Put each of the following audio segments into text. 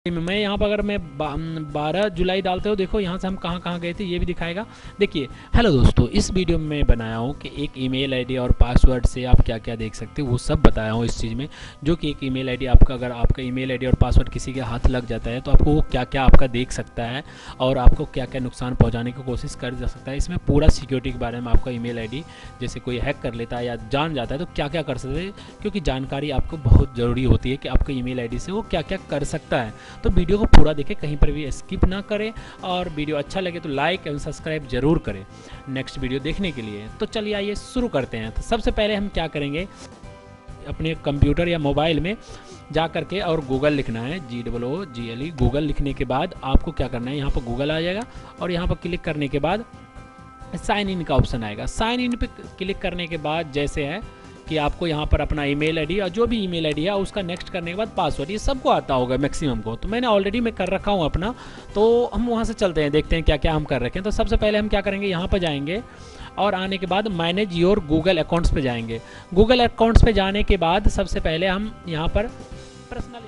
मैं यहाँ पर अगर मैं 12 जुलाई डालते हो, देखो यहाँ से हम कहाँ कहाँ गए थे ये भी दिखाएगा। देखिए, हेलो दोस्तों, इस वीडियो में मैं बनाया हूँ कि एक ईमेल आईडी और पासवर्ड से आप क्या क्या देख सकते हो, वो सब बताया हूँ इस चीज़ में। जो कि एक ईमेल आईडी आपका, अगर आपका ईमेल आईडी और पासवर्ड किसी के हाथ लग जाता है तो आपको वो क्या क्या आपका देख सकता है और आपको क्या क्या नुकसान पहुँचाने की कोशिश कर जा सकता है। इसमें पूरा सिक्योरिटी के बारे में, आपका ईमेल आईडी जैसे कोई हैक कर लेता है या जान जाता है तो क्या क्या कर सकते हैं, क्योंकि जानकारी आपको बहुत ज़रूरी होती है कि आपके ईमेल आईडी से वो क्या क्या कर सकता है। तो वीडियो को पूरा देखें, कहीं पर भी स्किप ना करें, और वीडियो अच्छा लगे तो लाइक एवं सब्सक्राइब जरूर करें नेक्स्ट वीडियो देखने के लिए। तो चलिए आइए शुरू करते हैं। तो सबसे पहले हम क्या करेंगे, अपने कंप्यूटर या मोबाइल में जा करके और गूगल लिखना है, GOOGLE। गूगल लिखने के बाद आपको क्या करना है, यहाँ पर गूगल आ जाएगा और यहाँ पर क्लिक करने के बाद साइन इन का ऑप्शन आएगा। साइन इन पे क्लिक करने के बाद जैसे है कि आपको यहाँ पर अपना ईमेल आईडी और जो भी ईमेल आईडी है उसका नेक्स्ट करने के बाद पासवर्ड, ये सबको आता होगा मैक्सिमम को। तो मैंने ऑलरेडी मैं कर रखा हूँ अपना, तो हम वहाँ से चलते हैं, देखते हैं क्या क्या हम कर रखे हैं। तो सबसे पहले हम क्या करेंगे, यहाँ पर जाएंगे और आने के बाद मैनेज योर गूगल अकाउंट्स पे जाएंगे। गूगल अकाउंट्स पे जाने के बाद सबसे पहले हम यहाँ पर पर्सनल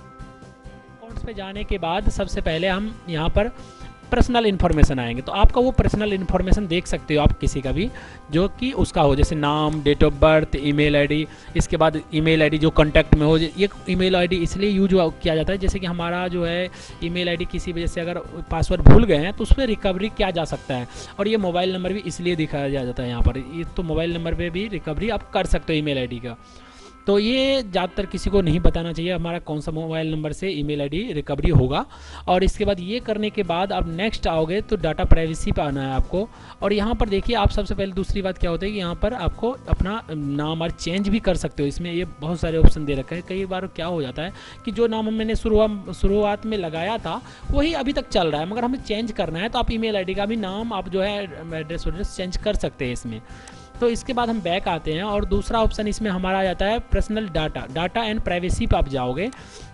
अकाउंट्स पे जाने के बाद सबसे पहले हम यहाँ पर पर्सनल इन्फॉर्मेशन आएंगे। तो आपका वो पर्सनल इन्फॉर्मेशन देख सकते हो आप किसी का भी, जो कि उसका हो, जैसे नाम, date of birth, email ID. इसके बाद ईमेल आईडी जो कांटेक्ट में हो, ये ईमेल आईडी इसलिए यूज किया जाता है जैसे कि हमारा जो है ईमेल आईडी किसी वजह से अगर पासवर्ड भूल गए हैं तो उस पर रिकवरी किया जा सकता है। और ये मोबाइल नंबर भी इसलिए दिखाया जाता है यहाँ पर, ये तो मोबाइल नंबर पर भी रिकवरी आप कर सकते हो ईमेल आईडी का। तो ये ज़्यादातर किसी को नहीं बताना चाहिए हमारा कौन सा मोबाइल नंबर से ईमेल आईडी रिकवरी होगा। और इसके बाद ये करने के बाद आप नेक्स्ट आओगे तो डाटा प्राइवेसी पे आना है आपको। और यहाँ पर देखिए, आप सबसे पहले दूसरी बात क्या होती है कि यहाँ पर आपको अपना नाम और चेंज भी कर सकते हो। इसमें ये बहुत सारे ऑप्शन दे रखे हैं। कई बार क्या हो जाता है कि जो नाम मैंने शुरुआत में लगाया था वही अभी तक चल रहा है, मगर हमें चेंज करना है तो आप ईमेल आईडी का भी नाम आप जो है एड्रेस चेंज कर सकते हैं इसमें। तो इसके बाद हम बैक आते हैं और दूसरा ऑप्शन इसमें हमारा आ जाता है पर्सनल डाटा एंड प्राइवेसी पे आप जाओगे।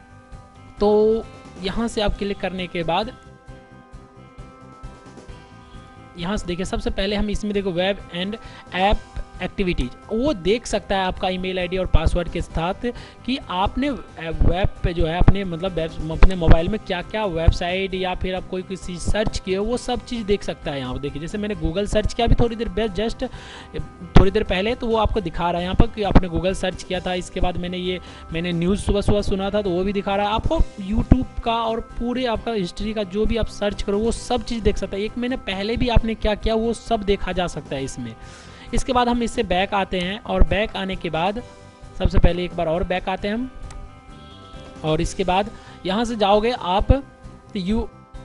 तो यहाँ से आप क्लिक करने के बाद यहाँ से देखिए, सबसे पहले हम इसमें देखो वेब एंड ऐप एक्टिविटीज, वो देख सकता है आपका ईमेल आईडी और पासवर्ड के साथ कि आपने वेब पे जो है अपने मतलब अपने मोबाइल में क्या क्या वेबसाइट या फिर आप कोई किसी सर्च किए हो वो सब चीज़ देख सकता है। यहाँ पर देखिए, जैसे मैंने गूगल सर्च किया अभी थोड़ी देर जस्ट थोड़ी देर पहले, तो वो आपको दिखा रहा है यहाँ पर कि आपने गूगल सर्च किया था। इसके बाद मैंने न्यूज़ सुबह सुना था तो वो भी दिखा रहा है आपको। यूट्यूब का और पूरे आपका हिस्ट्री का जो भी आप सर्च करो वो सब चीज़ देख सकता है। एक महीने पहले भी आपने क्या किया वो सब देखा जा सकता है इसमें। इसके बाद हम इससे बैक आते हैं और बैक आने के बाद सबसे पहले एक बार और बैक आते हैं हम, और इसके बाद यहाँ से जाओगे आप तो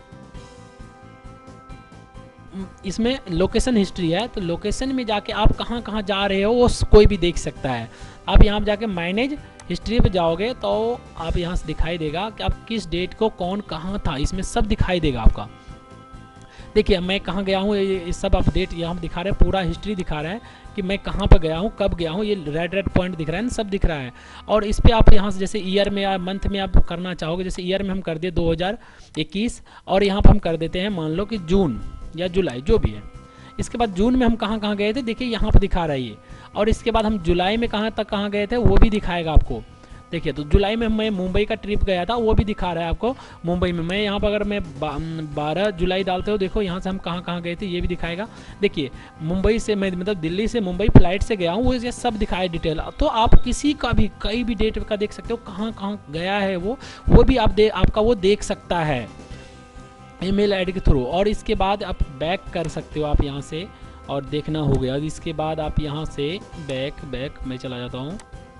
इसमें लोकेशन हिस्ट्री है, तो लोकेशन में जाके आप कहाँ कहाँ जा रहे हो वो कोई भी देख सकता है। आप यहाँ पर जाके मैनेज हिस्ट्री पे जाओगे तो आप यहाँ से दिखाई देगा कि आप किस डेट को कौन कहाँ था, इसमें सब दिखाई देगा आपका। देखिए मैं कहाँ गया हूँ, ये सब अपडेट यहाँ दिखा रहे हैं, पूरा हिस्ट्री दिखा रहा है कि मैं कहाँ पर गया हूँ, कब गया हूँ। ये रेड पॉइंट दिख रहा है ना, सब दिख रहा है। और इस पर आप यहाँ से जैसे ईयर में या मंथ में आप करना चाहोगे, जैसे ईयर में हम कर दिए 2021 और यहाँ पर हम कर देते हैं मान लो कि जून या जुलाई जो भी है। इसके बाद जून में हम कहाँ कहाँ गए थे, देखिए यहाँ पर दिखा रहा है ये। और इसके बाद हम जुलाई में कहाँ तक कहाँ गए थे वो भी दिखाएगा आपको। देखिए, तो जुलाई में मैं मुंबई का ट्रिप गया था वो भी दिखा रहा है आपको। मुंबई में मैं यहाँ पर अगर मैं 12 जुलाई डालते हो, देखो यहाँ से हम कहाँ कहाँ गए थे ये भी दिखाएगा। देखिए, मुंबई से मैं मतलब दिल्ली से मुंबई फ्लाइट से गया हूँ, वो ये सब दिखाया डिटेल। तो आप किसी का भी कई भी डेट का देख सकते हो, कहाँ कहाँ गया है वो भी आपका वो देख सकता है ईमेल आईडी के थ्रू। और इसके बाद आप बैक कर सकते हो आप यहाँ से, और देखना हो गया। इसके बाद आप यहाँ से बैक मैं चला जाता हूँ।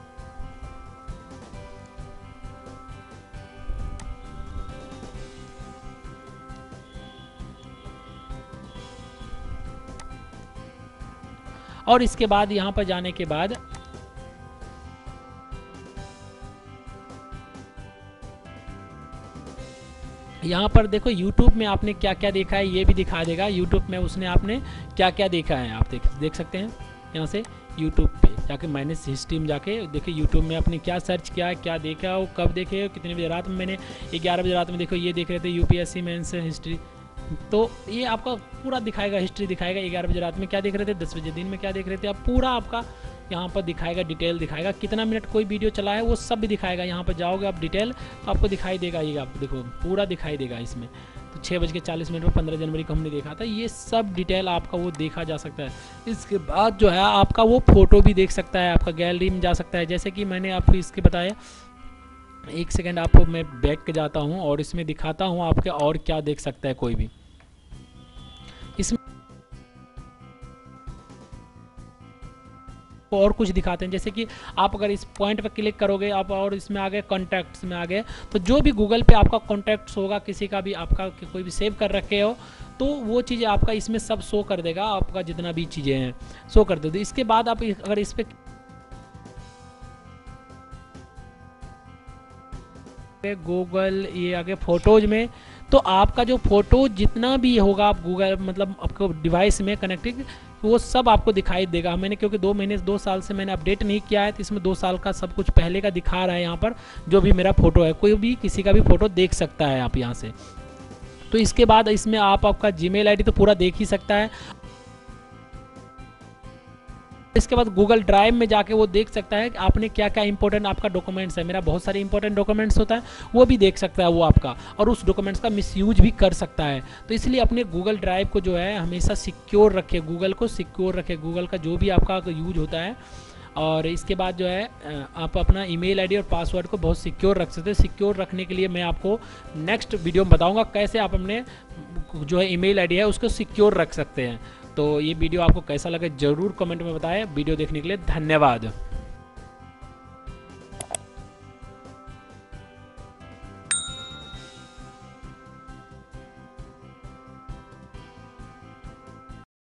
और इसके बाद यहाँ पर जाने के बाद यहाँ पर देखो यूट्यूब में आपने क्या क्या देखा है ये भी दिखा देगा। यूट्यूब में उसने आपने क्या क्या देखा है आप देख सकते हैं। यहाँ से यूट्यूब पे जाके मैंने हिस्ट्री में जाके देखिए यूट्यूब में आपने क्या सर्च किया है, क्या देखा, वो कब देखे, कितने बजे रात में। मैंने 11 बजे रात में देखो ये देख रहे थे UPSC मेंस हिस्ट्री, तो ये आपका पूरा दिखाएगा, हिस्ट्री दिखाएगा। 11 बजे रात में क्या देख रहे थे, 10 बजे दिन में क्या देख रहे थे, आप पूरा आपका यहाँ पर दिखाएगा, डिटेल दिखाएगा, कितना मिनट कोई वीडियो चला है वो सब भी दिखाएगा। यहाँ पर जाओगे आप डिटेल तो आपको दिखाई देगा, ये आप देखो पूरा दिखाई देगा इसमें। तो 6:40 पर 15 जनवरी को हमने देखा था, ये सब डिटेल आपका वो देखा जा सकता है। इसके बाद जो है आपका वो फ़ोटो भी देख सकता है, आपका गैलरी में जा सकता है। जैसे कि मैंने आपको इसके बताया, एक सेकेंड आपको मैं बैक के जाता हूँ और इसमें दिखाता हूँ आपके और क्या देख सकता है कोई भी। इसमें और कुछ दिखाते हैं, जैसे कि आप अगर इस पॉइंट पर क्लिक करोगे आप और इसमें आ गए, कॉन्टैक्ट्स में आ गए, तो जो भी गूगल पे आपका कॉन्टैक्ट्स होगा, किसी का भी आपका कोई भी सेव कर रखे हो, तो वो चीज़ें आपका इसमें सब शो कर देगा, आपका जितना भी चीज़ें हैं शो कर देगा। इसके बाद आप अगर इस पर गूगल ये आगे फ़ोटोज़ में, तो आपका जो फ़ोटो जितना भी होगा आप गूगल मतलब आपको डिवाइस में कनेक्टेड, वो सब आपको दिखाई देगा। मैंने क्योंकि 2 साल से मैंने अपडेट नहीं किया है, तो इसमें 2 साल का सब कुछ पहले का दिखा रहा है। यहाँ पर जो भी मेरा फ़ोटो है, कोई भी किसी का भी फ़ोटो देख सकता है आप यहाँ से। तो इसके बाद इसमें आपका जीमेल आईडी तो पूरा देख ही सकता है। इसके बाद गूगल ड्राइव में जाके वो देख सकता है कि आपने क्या क्या इंपॉर्टेंट आपका डॉक्यूमेंट्स है। मेरा बहुत सारे इंपॉर्टेंट डॉक्यूमेंट्स होता है, वो भी देख सकता है वो आपका, और उस डॉक्यूमेंट्स का मिसयूज भी कर सकता है। तो इसलिए अपने गूगल ड्राइव को जो है हमेशा सिक्योर रखे, गूगल को सिक्योर रखे, गूगल का जो भी आपका यूज होता है। और इसके बाद जो है आप अपना ईमेल आईडी और पासवर्ड को बहुत सिक्योर रख सकते हैं। सिक्योर रखने के लिए मैं आपको नेक्स्ट वीडियो में बताऊंगा कैसे आप अपने जो है ईमेल आईडी है उसको सिक्योर रख सकते हैं। तो ये वीडियो आपको कैसा लगे ज़रूर कमेंट में बताएं। वीडियो देखने के लिए धन्यवाद।